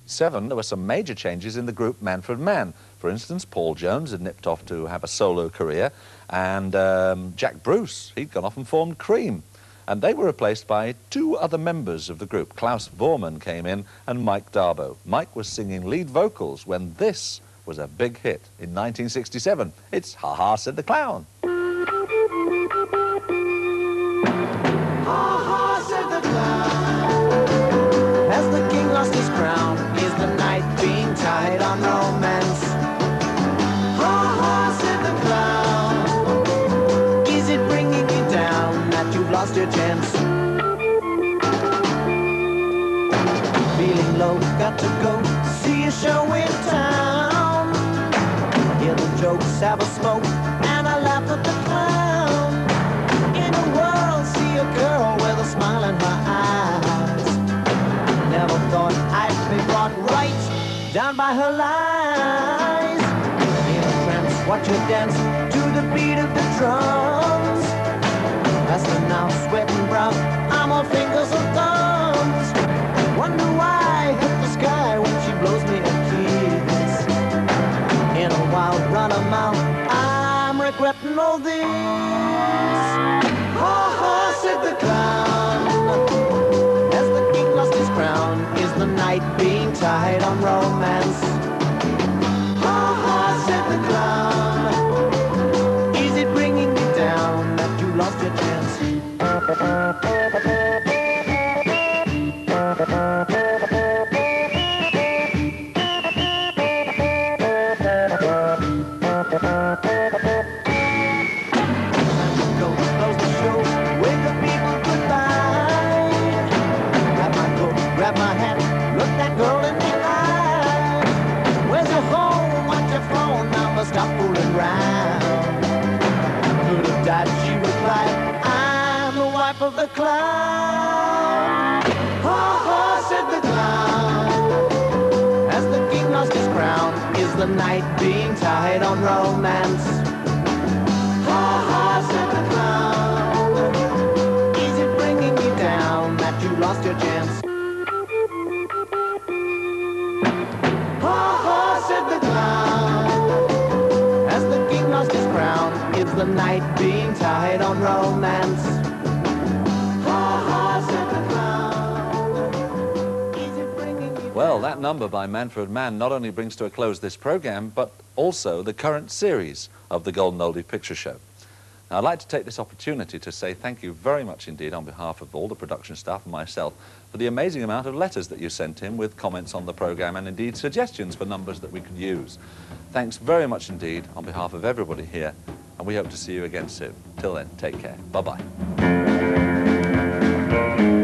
1967, there were some major changes in the group Manfred Mann. For instance, Paul Jones had nipped off to have a solo career, and Jack Bruce, he'd gone off and formed Cream. And they were replaced by two other members of the group. Klaus Vormann came in and Mike Darbo. Mike was singing lead vocals when this was a big hit in 1967. It's Ha Ha Said the Clown. Ha ha said the clown, as the king lost his crown, is the night being tied on romance. Ha ha said the clown, is it bringing you down that you've lost your chance? Feeling low, got to go see a show in town. Hear the jokes, have a smoke, and I laugh at the clown. In a world, see a girl with a smile in her eyes. Never thought I'd be brought right down by her lies. In a trance, watch her dance to the beat of the drums. Faster now, sweating brown, I'm all fingers and thumbs. Wonder why I hit the sky when she blows me a kiss. In a wild run of mouth, I'm regretting all this. Ha ha said the clown, as the king lost his crown, is the night being tied on romance. Ha ha said the clown, is it bringing you down that you lost your chance? Grab my hat, look that girl in the eye. Where's your phone? What's your phone number? Stop fooling around. Could have died, she replied, I'm the wife of the clown. Ha ha said the clown, as the king lost his crown, is the night being tied on romance. Ha ha said the clown, is it bringing you down that you lost your chance? Is the night being tied on romance? Ha ha said the clown, is it bringing you... Well, that number by Manfred Mann not only brings to a close this program, but also the current series of the Golden Oldie Picture Show. Now, I'd like to take this opportunity to say thank you very much indeed on behalf of all the production staff and myself for the amazing amount of letters that you sent in with comments on the program and indeed suggestions for numbers that we could use. Thanks very much indeed on behalf of everybody here, and we hope to see you again soon. Till then, take care. Bye-bye.